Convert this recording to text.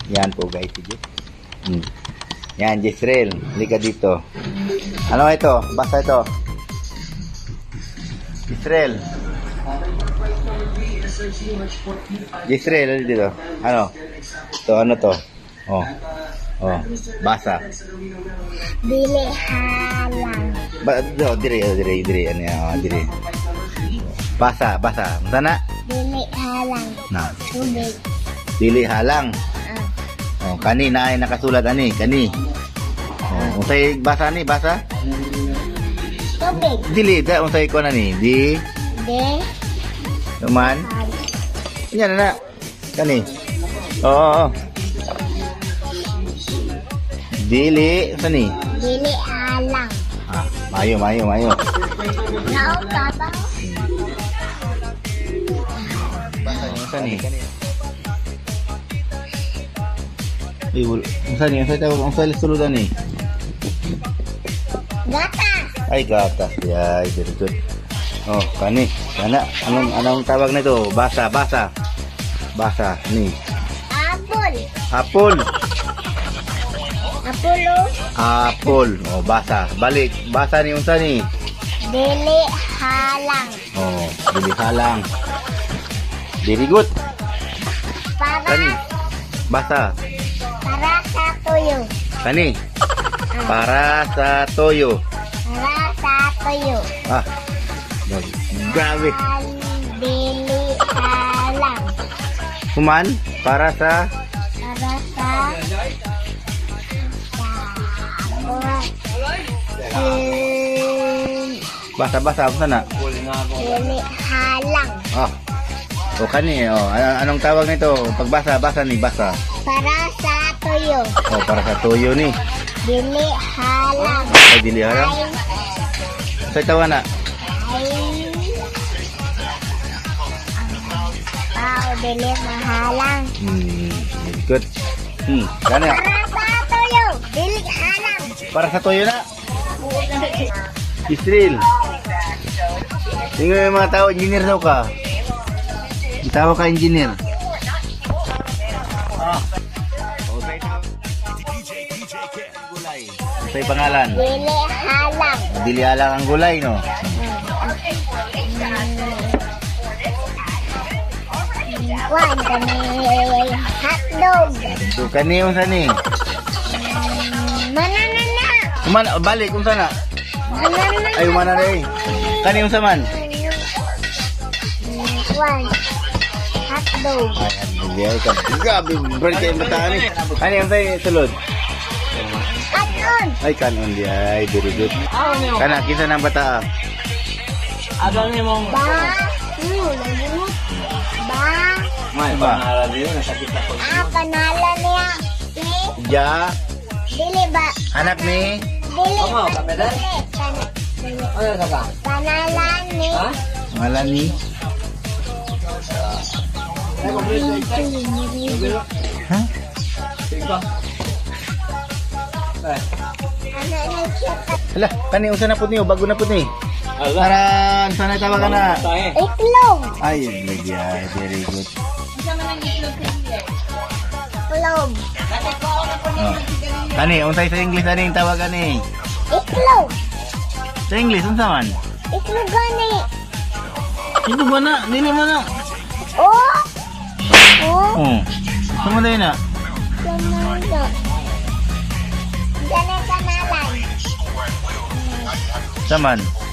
Yan po guys, sige. Yan, Jezreel, halika dito. Ano ito? Basa ito. Jezreel. Jezreel, halika dito. Ano? Ito, ano to? Oh. Oh, basa. Dili halang. Diri. Ano yan? Diri. Basa. Sana? Dili halang. Na. Tubig. Dili halang. Oh, kani na ay nakasulat ani, kani. Oh, unsay basa ni, basa? Tubig. Dili da unsay ko na ni, di. Naman. Yan na. Kani. Oo. Dili, unsay ni? Dili halang. Ah, mayo. Nao papa. Basa ni unsay ni? Unsay tawag unsay suludan ni? Gatas. Ay, gatas. Ay, very good. Oh, kani. Kana, anong tawag nito? Basa. Ni. Apple. Apple. Apulo. Apple. Oh, basa. Balik. Basa ni unsa ni? Dili halang. Oh, dili halang. Very good. Kani. Basa. Para sa tuyo. Kani. Para sa toyo. Para sa tuyo. Ah. Grabe. Dili halang. Kuman para sa basa unsa na? Dili halang. Ah. O kani anong tawag nito? Pagbasa ni basa. Para sa tuyo. Oh, para sa toyo ni. Dili halang. Ay dili halang. Sa tawag na. Dili mahalang. Very good. Kani. Para sa tuyo. Dili halang. Para sa toyo na. Israel. Tingnan yung mga tao, engineer daw ka. Tawag ka engineer. Sa pangalan? Dili halang. Dili halang ang gulay, no? Kuan kani hotdog. So, kani unsa ni? Manana. Balik unsa na? Manana. Ay mana rin. Kani unsa man? Kuan hotdog. Ay, grabe, break kayo bataan ni. Kani unsa ni sulod? Kanon. Ay, kanon di ay, very good. Kana kinsa nang bata? Ada ni mong Ba. may pangalan din na sakit ako. Panalan niya. Ja, Dili ba? anak ni Dili. Ano ka peda? Ano ka? Panalan ni. Ha? ngalan ni. Ha? Ikaw. Hala, kani unsa na pud niyo? Bago na pud ni. Ala. Para unsa na tawag na? Tahe. Iklog. Ay, lagyan, very good. Iklog. Oh. Kani unsay sa English ani tawag ani? Iklog. Sa English unsa man? Iklog gani. Ito ba na? Dili man na. Oh. Oh. Sama din na. Lamando. Gani panalan. Saman.